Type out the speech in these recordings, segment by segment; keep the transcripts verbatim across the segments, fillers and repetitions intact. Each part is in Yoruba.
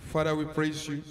Father, we praise you.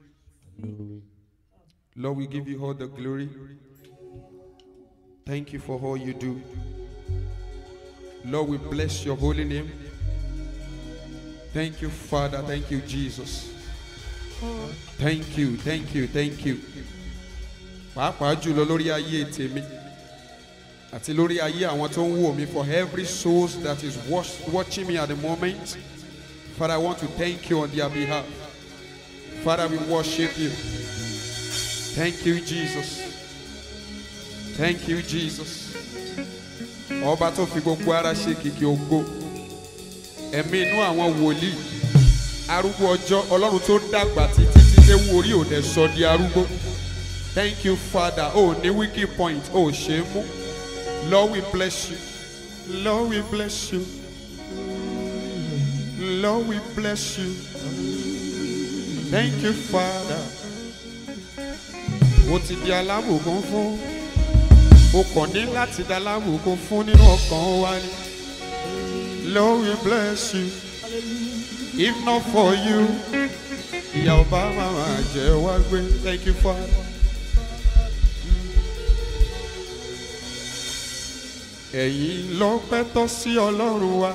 Lord, we give you all the glory. Thank you for all you do. Lord, we bless your holy name. Thank you, Father. Thank you, Jesus. Thank you, thank you, thank you. Pàápàá jùlọ lórí ayé tèmi àti lórí ayé àwọn tó ń wò mí, for every soul that is watch, watching me at the moment. Father, I want to thank you on their behalf. Father, we worship you. Thank you, Jesus. Thank you, Jesus. Ọba tó fi gbogbo ara ṣe kìkì ògo. Ẹ̀mí inú àwọn wòlíì. Arúgbó ọjọ́, Ọlọ́run tó dàgbà títí tí ewu orí ò dẹ̀ sọ di arúgbó. Thank you, Father. Oh, ní wiki point. Oh, ṣe mú. Lord, we bless you. Lord, we bless you. Lord, we bless you. Thank you, Father. Ó ti di alábùkún fún. Ó kàn ní láti di alábùkún fún nínú ọkàn wa ni. Lord, we bless you. If not for you, ìyà ọba máa jẹ wá gbé. Thank you, Father. Ẹ̀yin lọ́pẹ́ tọ́ sí Ọlọ́run wa.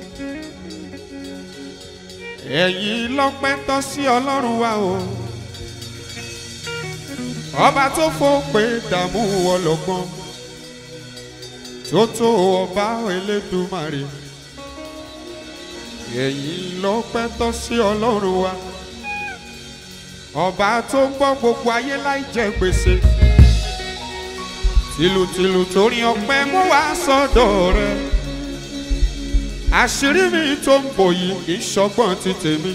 Ẹ̀yin lọ́pẹ́ tọ́ sí Ọlọ́run wa o. Ọba tó fòpin dààmú ọlọ́gbọ́n. Tó tó ọba Elédùmarè. Ẹ̀yin lọ́pẹ́ tọ́ sí Ọlọ́run wa. Ọba tó ń gbọ́ gbogbo ayé láì jẹ gbèsè. Tìlùtìlù torí ọpẹ́ mú wá sọ́dọ̀ rẹ̀. Àṣírí mi tó ń bò yìí kì í ṣọgbọ́n ti tèmi.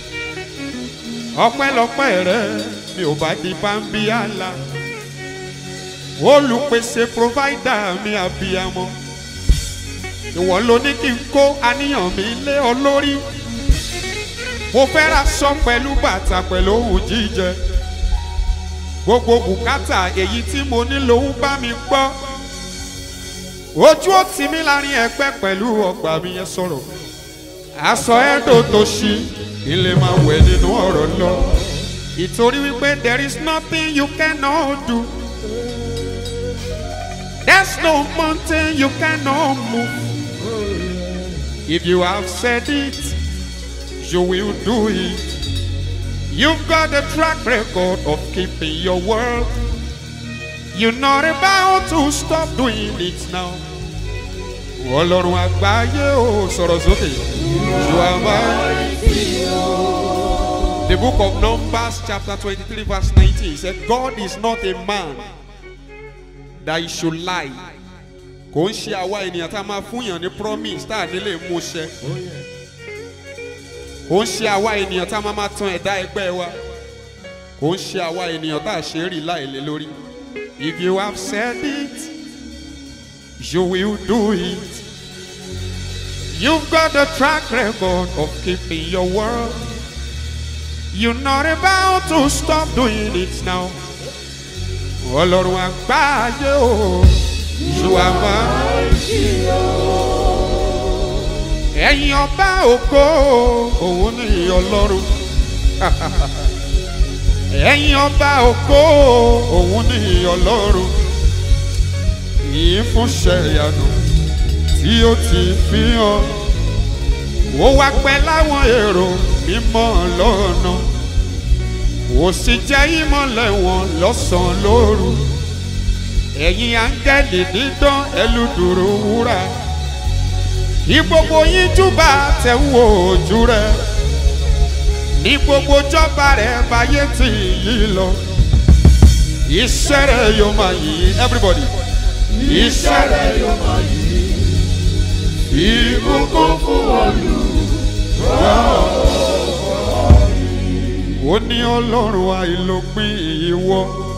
Ọpẹ́lọpẹ́ rẹ̀ mi ò bá di bámbí àlà. Olùpèsè provider mi àbíyamọ. Ìwọ ló ní kí n kó àníyàn mi lé ọ lórí. Mo fẹ́ ra aṣọ pẹ̀lú bàtà pẹ̀lú ohun jíjẹ. Gbogbo bùkátà èyí tí mo ní ló ń bá mi gbọ́. Ojú ó tì mí láàrin ẹgbẹ́ pẹ̀lú ọgbà mi yẹn sọ̀rọ̀. Aṣọ ẹ̀dọ̀ tó ṣí ilé máa wẹ̀ nínú ọ̀rọ̀ lọ. Ìtorí wípé there is nothing you cannot do. There's no mountain you cannot move. If you have said it, you will do it. You've got a track record of keeping your word. You're not about to stop doing it now. Ọlọ́run àgbáyé o sọ̀rọ̀ sókè. You are mighty. The book of Numbers chapter twenty-three verse nineteen said, God is not a man that he should lie. Kò ń ṣe àwa ènìyàn tá a máa fún yàn ní promise tá a nílé mú ṣẹ. Kò ń ṣe àwa ènìyàn tá a máa tan ẹ̀dá ẹgbẹ́ wa. Kò ń ṣe àwa ènìyàn tá a ṣe rí láìlé lórí. If you have said it, you will do it. You've got a track record of keeping your word. You're not about to stop doing it now. Ọlọ́run àgbáyé o, you are mighty o. Ẹ̀yin ọba ògo, òun ni Ọlọ́run. Ẹ̀yin ọba ògo, òun ni Ọlọ́run. Yìí fún ṣẹ̀yànù tí ó ti fi hàn. Ó wá pẹ́ láwọn èrò mímọ́ lọ́nà. Ó sì jẹ́ ìmọ́lẹ̀ wọn lọ́sàn-án lóru. Ẹ̀yin áńgẹ́lì dídán ẹlùdùrú wúrà. Ní gbogbo yín júbà tẹ̀ ń wo ojú rẹ̀. Ní gbogbo jọba rẹ̀ báyé tí yí lọ. Iṣẹ́ rẹ̀ yóò máa yí everybody. Iṣẹ́ rẹ̀ yóò máa yí. Ìbùkún fún Olúwa. Ó ní Ọlọ́run àìlópin ìwọ.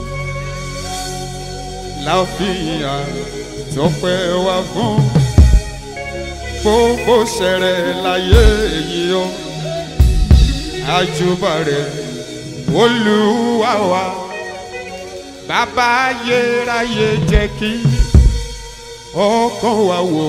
Láfihàn tọpẹ́ wá fún. Gbogbo ṣẹ̀rẹ̀ láyé èyí o. Àjùbà rẹ̀ Olúwa wa. Bàbá ayérayé jẹ́ kí ọkàn wa wò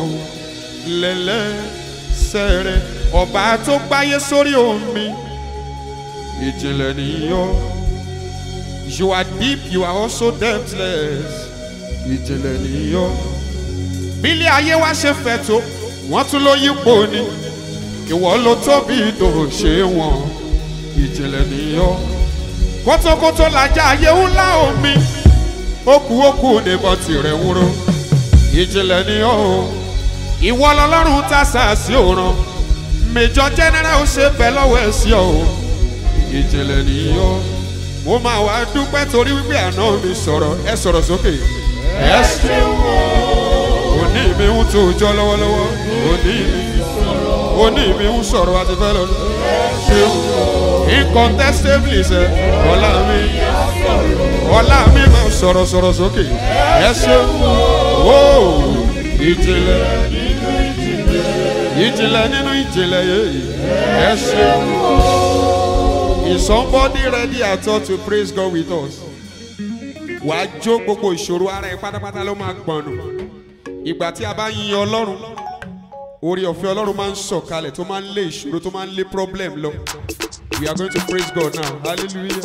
lẹ́lẹ́sẹ̀ rẹ̀. Ọba tó gbáyé sórí omi. ìjìnlẹ̀ nìyọ́. You are deep, you are also depthless. Ìjìnlẹ̀ nìyọ́. Bílé ayé wá ṣe fẹ̀ tó, wọ́n tún ló yípo ni. Ìwọ ló tóbi tó ṣe wọ̀n. Ìjìnlẹ̀ nìyọ́. Kótókótó lajá ayé ńlá omi. Ókú ókú níbọn tirẹ̀ wúro. Ìjìnlẹ̀ nìyọ́. Ìwọ lọ́lọ́run tá sàásì òran. Major General ó ṣe bẹ̀ lọ́wọ́ ẹ̀ sí ọ. Ìjìnlẹ̀ nìyọ́. Mo máa wá dúpẹ́ torí wípé àná mi sọ̀rọ̀ ẹ sọ̀rọ̀ sókè. Ẹ ṣe wọ́n. Òní mi ń tó jọ lọ́wọ́lọ́wọ́. Òní mi òní mi ń sọ̀rọ̀ àti fẹ́ lọ. Ẹ ṣe wọ́n. Incontestably ṣe ọlá mi ọlá mi máa sọ̀rọ̀ sọ̀rọ̀ sókè. Ẹ ṣe wọ́n. Ìjìnlẹ̀ nínú ìjìnlẹ̀. Ìjìnlẹ̀ nínú ìjìnlẹ̀ yìí. Ẹ ṣe wọ́n. Is somebody ready at all to praise God with us? Wàá jó gbogbo ìṣòro ara ẹ pátápátá ló máa gbọ̀nù. Ìgbà tí a bá yin Ọlọ́run, oore ọ̀fẹ́ Ọlọ́run máa ń sọ̀kalẹ̀ tó máa ń lé ìṣòro tó máa ń lé problem lọ. We are going to praise God now. Hallelujah.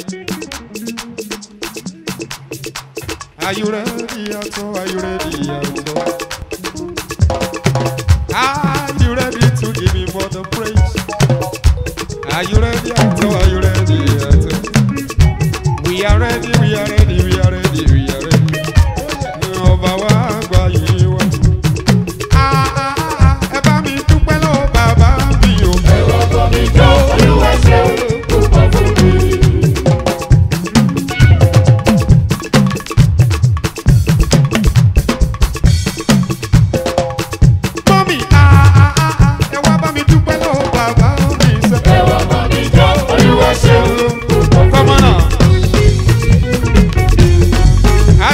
Are you ready at all? Are you ready at all? Are you ready to give Him all the praise? Are you ready at all? Are you ready at all? We are ready, we are ready, we are ready, we are ready. Ọba wa gba yìí wá. Ah ah ah, ẹ bá mi dúpẹ́ lọ́wọ́ bàbá mi o. Ẹ wá bá mi jó Olúwa ṣeun púpọ̀ fún mi. Mọ́mí ah ah ah, ẹ wá bá mi dúpẹ́ lọ́wọ́ bàbá mi sẹ́. Ẹ wá bá mi jó Olúwa ṣeun púpọ̀ fún mi. Come on now.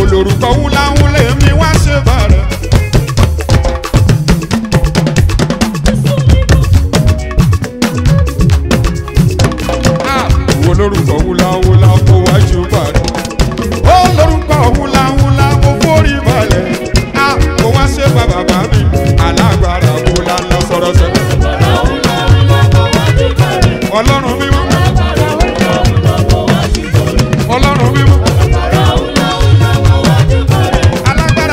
olórúkọ wúláwúlé mi wá ṣe bàrẹ̀. olórúkọ wúláwúlá mo wájú bàrẹ̀. olórúkọ wúláwúlá mo forí balẹ̀. mo wá ṣe bá bàbá mi alágbára wúlá lọ sọ̀rọ̀ sẹ́yìn. ọlọ́run mímọ́. ọlọ́run mímọ́. alágbára.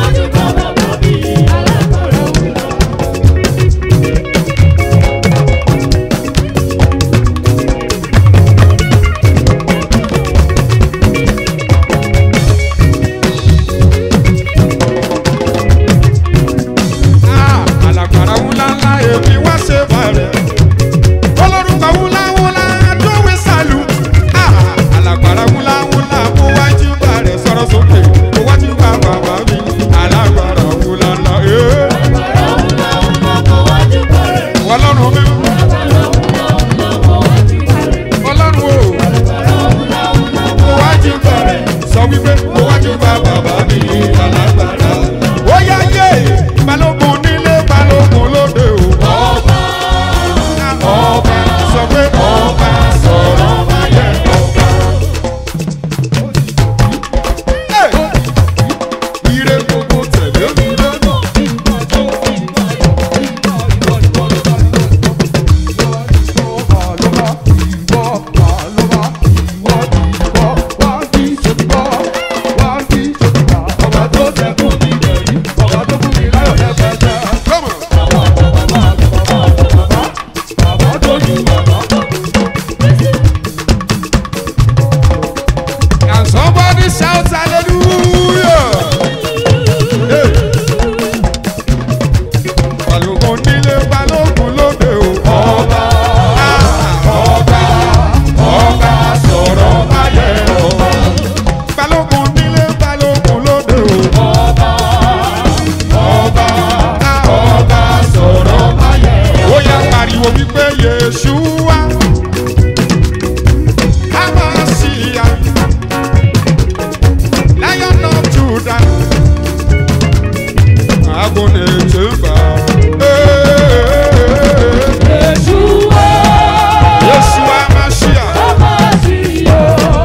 alágbára wúlá ńlá èmi wá ṣe bàrẹ̀. olórúkọ wúláwúlá dúwé sálù. alágbára wúláwúlá mo wájú bàrẹ̀ sọ̀rọ̀ sókè mo wájú bá bàbá mi alágbára wúlá ńlá. ọlọ́run mi. ọlọ́run o. mo wájú bàrẹ̀ sọ wípé mo wájú bá bàbá mi alágbára. ó yá yé balógun nílé balógun lóde o. ọba ọba sọ pé ọba sọ̀rọ̀ máyẹ̀ ọba. ire gbogbo tẹ̀lé mi lọ́nà. And somebody shout hallelujah. Hey. balógun nílé balógun lóde o. ọba ọba ọba sọ̀rọ̀ máyẹ̀ ọba. balógun nílé balógun lóde o. ọba ọba ọba sọ̀rọ̀ máyẹ̀ ọba. ó yá pariwo wípé Yeshua Amasiya Lion of Judah Agone Jeba. Yeshua Yeshua Amasiya Amasiya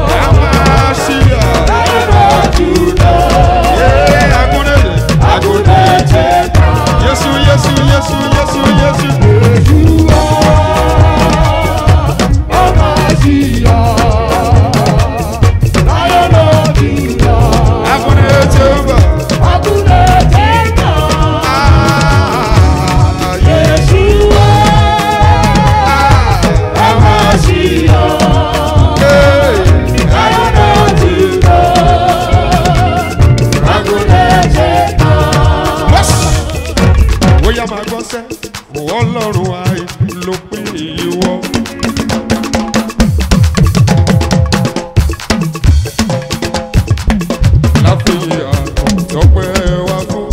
Lion of Judah. Yeah, Agone Agone Jeba. Yesu Yesu Yesu Yesu Yesu Yeshua Amasiya Lion of Judah. Agone Jeba. Agone Jeba. Ah, Yeshua Amasiya Lion of Judah. Agone Jeba. Bóyá máa gbọ́ sẹ́, ọlọ́run àìlópin ìwọ. láfihàn tọpẹ́ wá fún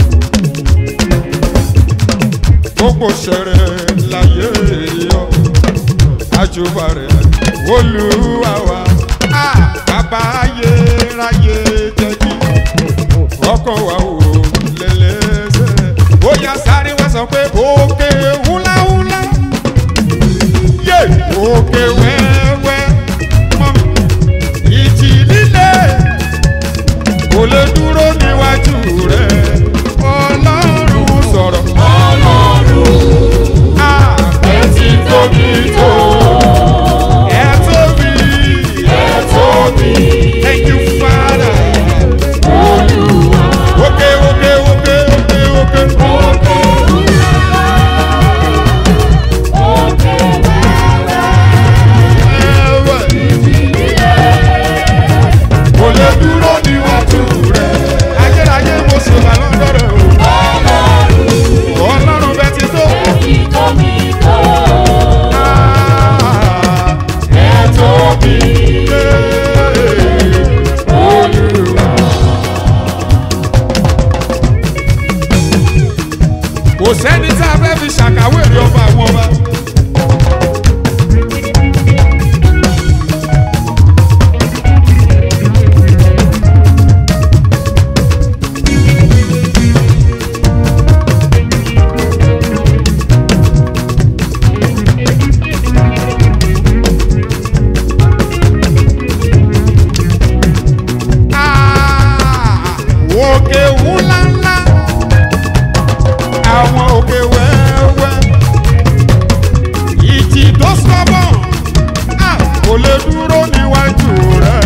gbogbo ṣẹrẹ láyé yọ àjùbà rẹ̀ Olúwa wa. bàbá ayé ráyé jẹ́jí ọkàn wa wò lẹ́lẹ́sẹ̀. bóyá sáré wá sọ pé òkè húláhúlá yé òkè wẹ́wẹ́ mọ́ ìjì líle kò lè dúró níwájú rẹ̀. ọlọ́run sọ̀rọ̀. ọlọ́run ẹ ti tóbi tó. ẹ tóbi. ẹ tóbi. Thank you, Father. Olúwa. òkè òkè òkè òkè òkè. òkè ńlá. òkè wẹ́wẹ́. ìjì líle kò lè dúró níwájú rẹ̀. ayérayé mo sì wà lọ́dọ̀ rẹ̀ o. ọlọ́run ọlọ́run bẹ́ẹ̀ ti tó. ẹ ti tóbi tó. ẹ tóbi. Olúwa. kò sẹ́ni tí a fẹ́ fi ṣàkàwé rí ọba àwọn ọba. òkè ńláńlá àwọn òkè wẹ́wẹ́ ìjì tó sọ́bọ̀ kò lè dúró níwájú rẹ̀.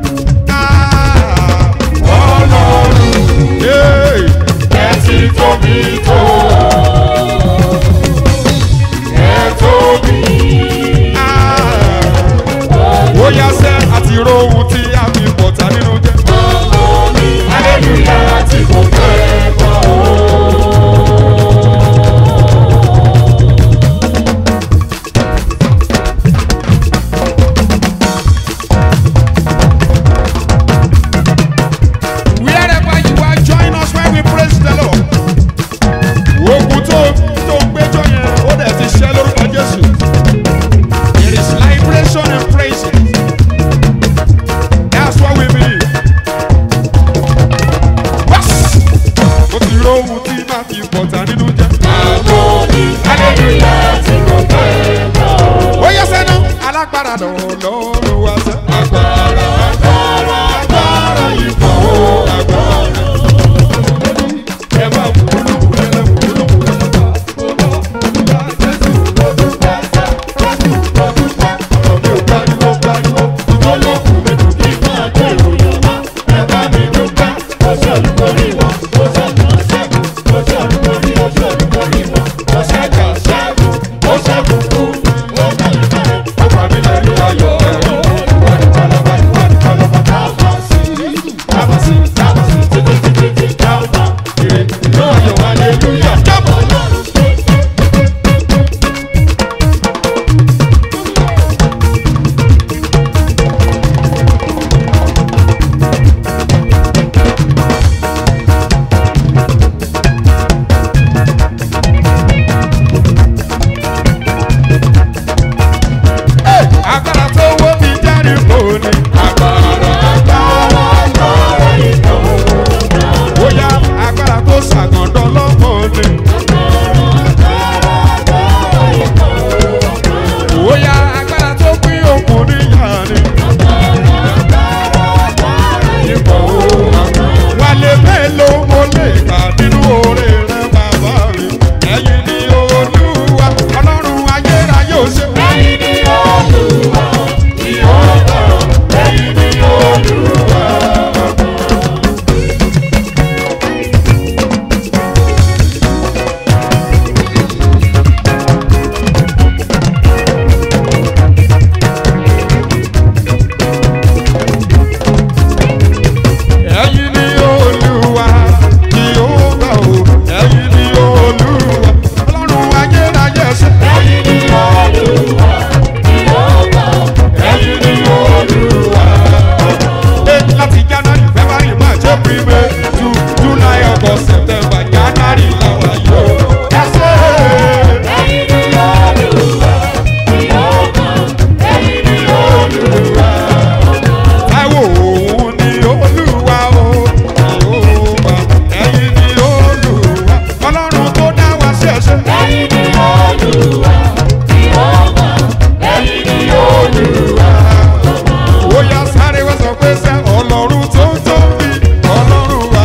Ọlọ́run ẹ ti tóbi tó ẹ tóbi. Ó yá sẹ́ àti rohun tí a fi bọ̀tà nínú jẹ́. Hallelujah tí kò fẹ́ bọ̀ ó. Ọlọ́run tó tóbi, Ọlọ́run wa.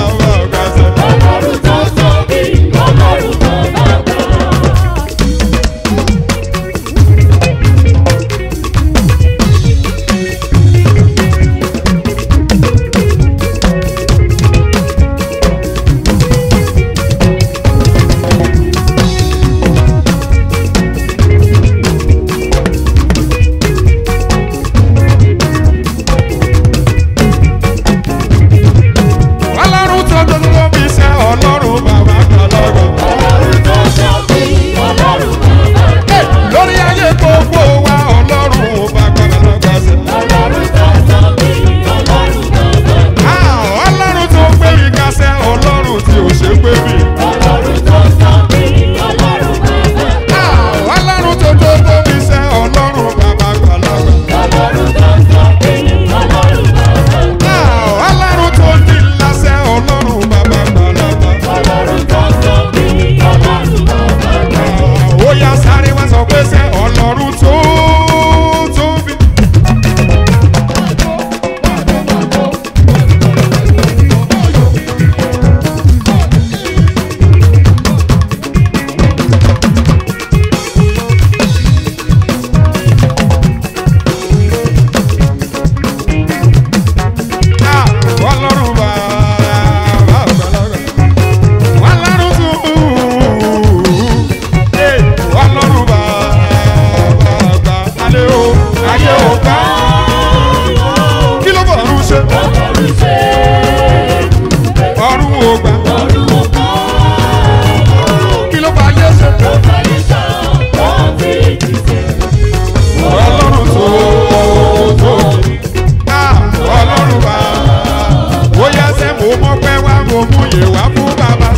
mú yè wá fún bàbá.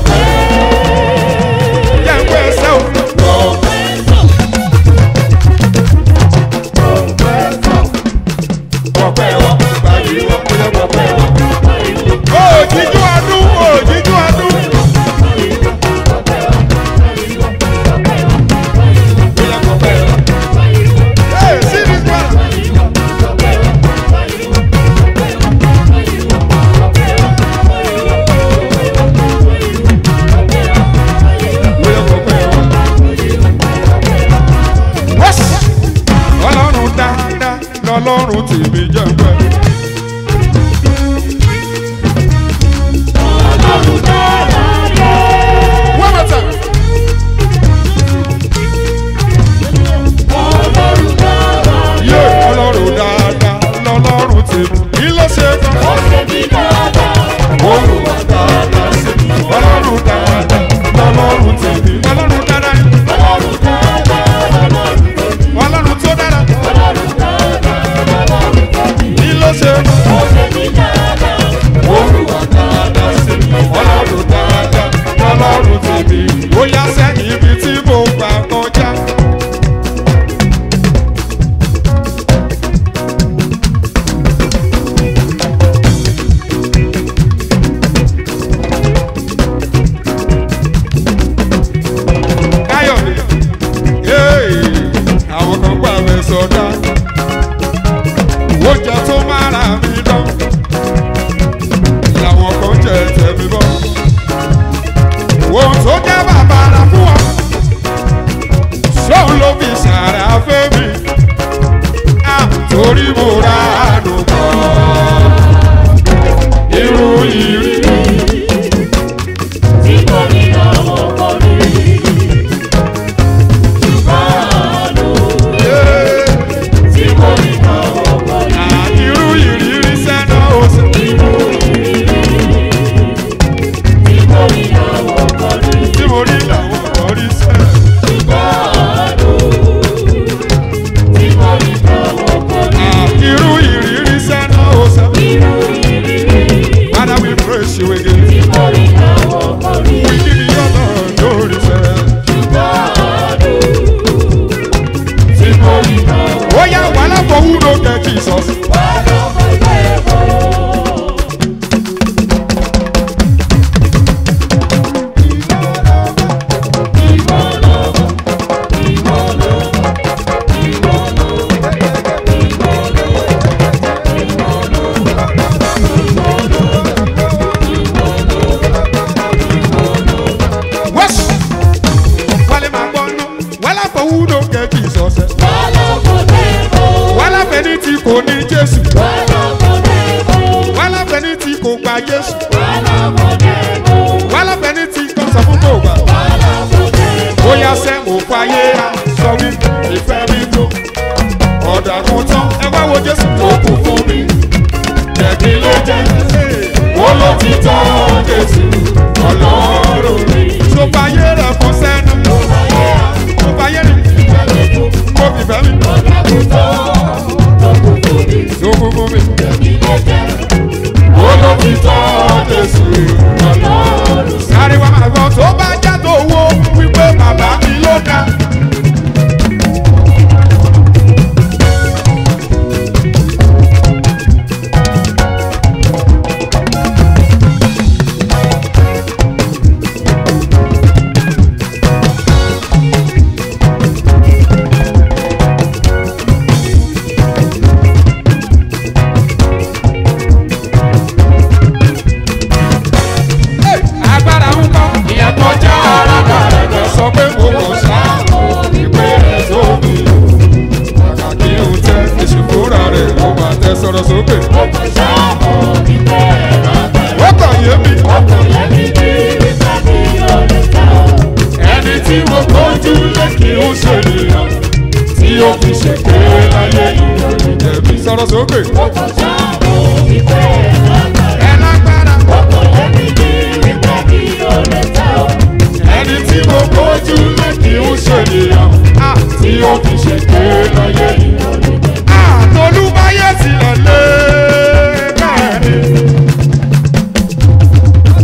Yẹ ń pè sẹ́ o. Ọ̀pẹ̀ wọ́n báyìí wọ́n kúlẹ̀ ọ̀pẹ̀ wọ́n. Òjìjú ọdún òjìjú ọdún. Hey, see this one. Ọlọ́run dáadáa lọ́lọ́run tèmi jẹ́ pẹ́. Ọlọ́run dáadáa. One more time. Ọlọ́run dáadáa. Yé ọlọ́run dáadáa lọ́lọ́run tèmi. Kí ló ṣe fún ọ? Ó ṣe mí dáadáa. Olùwà dáadáa sí mi. Ọlọ́run dáadáa lọ́lọ́run tèmi. Ọlọ́run dáadáa ni. Ọlọ́run dáadáa. Ọlọ́run tó dára. Ọlọ́run dáadáa. Kí ló ṣe fún ọ? Ó ṣe mí dáadáa. Olùwà dáadáa sí mi. Ọlọ́run dáadáa lọ́lọ́run tèmi. Ó yá sẹ́yìn ibi tí mo gbà kọjá. Káyọ̀dé, yéè, àwọn kan gbà mí sọdá. Oúnjẹ tó máa ra mi lọ. Làwọn kan jẹ tẹ̀mí bọ́. Ohun tó jẹ́ bàbàrà fún ọ. Sóun ló fi sàrà fẹ́ mi. Torí mo ra àdùnkọ́. Irú ìrírí. Tí kò ní àwọn kò rí. Ṣùgbọ́n àánú. Tí kò ní àwọn kò rí. Irú ìrírí sẹ́nà oṣù. Irú ìrírí. Tí kò ní àwọn kò rí. Tí mo rí làwọn kan rí sẹ́. Ṣùgbọ́n àánú. Tí kò ní àwọn kò rí. Irú ìrírí sẹ́nà oṣù. Irú ìrírí. Father, we praise you again. Tí kò ní àwọn kò rí. We give you honor, glory, sir. Ṣùgbọ́n àánú. Tí kò ní àwọn. Oh yeah, wàhálà for who no get Jesus. West. Wale ma gbọ́nú. Wàhálà for who no get Jesus. Wàhálà fẹ́ni tí kò ní Jésù. Wàhálà fẹ́ni tí kò gba Jésù. Wàhálà fẹ́ni tí kò sọ fún kò gbà. Bóyá sẹ́ mo fàyè á sọ wí ìfẹ́ mi tó. Ọ̀dà kún tán ẹ wá wo Jésù tó kù fún mi. Jẹ̀bi ló jẹ́. Ó ló ti tọ́ Jésù Ọlọ́run mi. Tó fàyè rẹ̀ fún sẹ́nu. Tó fàyè rẹ̀ kó fìfẹ́ mi. Tó kú fún mi. Ó ló ti tọ́ Jésù Ọlọ́run. Sáré wa máa gbọ́ tó bá jáde owó wípé bàbá mi ló dá. Hey, agbára ń kọ́ ìyẹn kọjá ara rẹ̀ sọ pé mo kò sá ìpè rẹ̀ tóbi. Kàkà kí n tẹ èsì fúnra rẹ̀ ló máa tẹ sọ̀rọ̀ sókè. Ó kàn yé mi. Ẹni tí mo gbójú lé kí ó ṣe nìyàn tí ó fi ṣèké láyé ìròyìn jẹ̀bi sọ̀rọ̀ sókè. Ẹ lágbára. Ẹni tí mo gbójú lé kí ó ṣe nìyàn tí ó fi ṣèké láyé ìròyìn jẹ̀bi. Àtolúbáyé tilẹ̀ lé bẹ́ẹ̀ ni.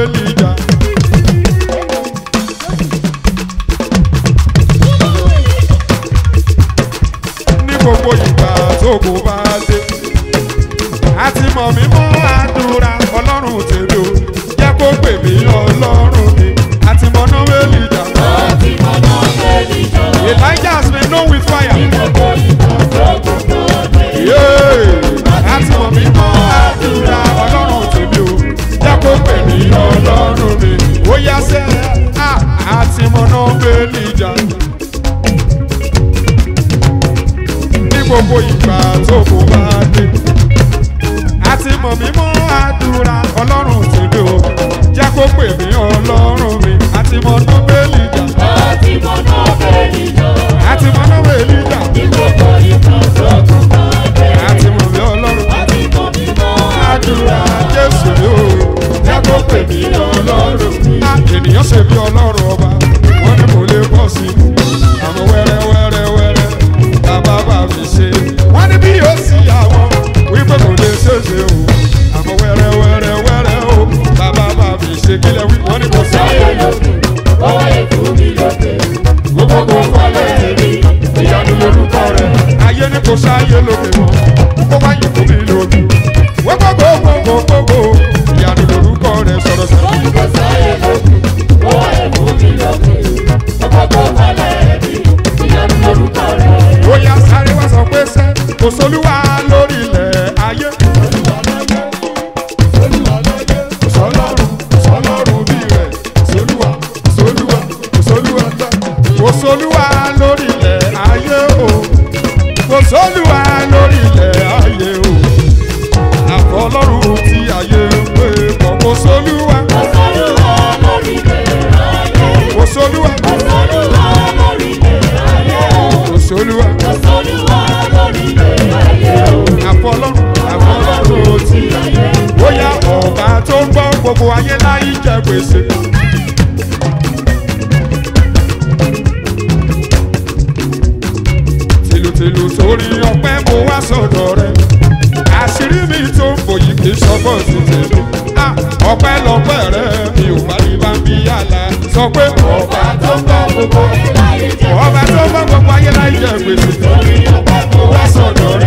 Èlíjà. Ní gbogbo ìgbà tógun bá dé, àti mọ̀ mí mọ́ àdúrà ọlọ́run tèmi o, jẹ́ kó pè mí ọlọ́run mi, àti mọ̀ náà Èlíjà. Àti mọ̀ náà Èlíjà. Elijah has been known with fire. Ní gbogbo ìgbà tógun bá dé. Àti mọ̀ mí mọ́ àdúrà ọlọ́run tèmi o, jẹ́ kó pè mí ọlọ́run mi. Ó yá sẹ́, àti mọ̀ náà Èlíjà. Ní gbogbo ìgbà tógun bá dé, àti mọ̀ mí mọ́ àdúrà ọlọ́run tèmi o, jẹ́ kó pè mí ọlọ́run mi, àti mọ̀ náà Èlíjà. Àti mọ̀ náà Èlíjà. Àti mọ̀ náà Èlíjà. Ní gbogbo ìgbà tógun bá dé. Àti mọ̀ mí ọlọ́run. Àti mọ̀ mí mọ́ Àdúrà Jésù ni o, jẹ́ kó pè mí ọlọ́run mi. Ènìyàn ṣe bí ọlọ́run ọba, wọ́n ní kò lè pọ̀ sí i, àmọ́ wẹ́rẹ́ wẹ́rẹ́ wẹ́rẹ́ bàbá bá mi ṣe. Wọ́n ní bí yóò sí àwọn wípé kò lè ṣèṣe o, àmọ́ wẹ́rẹ́ wẹ́rẹ́ wẹ́rẹ́ o bàbá bá mi ṣe. Kílẹ̀ wí wọ́n ní kò sáyé lókè, wọ́n wáyé fún mi lókè. gbogbo fọlẹ́ rí ìyanu lórúkọ rẹ̀. Ayé ní kò sáyé lókè mọ́, ó wáyé fún mi lókè. Wọ́n gbogbo gbogbo gbogbo ìyanu lórúkọ rẹ̀ sọ̀rọ̀ sọ̀rọ̀. Wọ́n ní kò sáyé lókè, wọ́n wáyé fún mi lókè. Gbogbo fọlẹ́ rí ìyanu lórúkọ rẹ̀. Ó yá sáré wá sọ pé sẹ́, kò sólúwa lórí ilẹ̀ ayé. Kò sọ́lọ́run, kò sọ́lọ́run bí rẹ̀. Sólúwa, sólúwa, sólúwa ńlá. Kò sólúwa lórí ilẹ̀ ayé o. Kò sólúwa lórí ilẹ̀ ayé o. Àfọlọ́run tí ayé ń pè pọ̀. Kò sólúwa, Kò sólúwa lórí ilẹ̀ ayé. kò sólúwa, Kò sólúwa lórí ilẹ̀ ayé. kò sólúwa. Kò sólúwa lórí ilẹ̀ ayé. Àfọlọ́run, àfọlọ́run tí ayé. bóyá ọba tó ń gbọ́ gbogbo ayé láyé jẹ gbèsè. Tìlùtìlù sórí ọpẹ́ mo wá sọ̀dọ̀ rẹ̀. Àṣírí mi tó ń bò yìí kì í sọ́gbọ́n sí tèmi. Ọpẹ́ lọ́pẹ́ rẹ̀ mi ò bá ní bá ń bí yàrá. Sọ pé ọba tó ń gbọ́ gbogbo Ayé láyé jẹ́ ọba tó ń gbọ́ gbogbo ayé láyé jẹ gbèsè. lórí ọpẹ́ Mo wá sọ̀dọ̀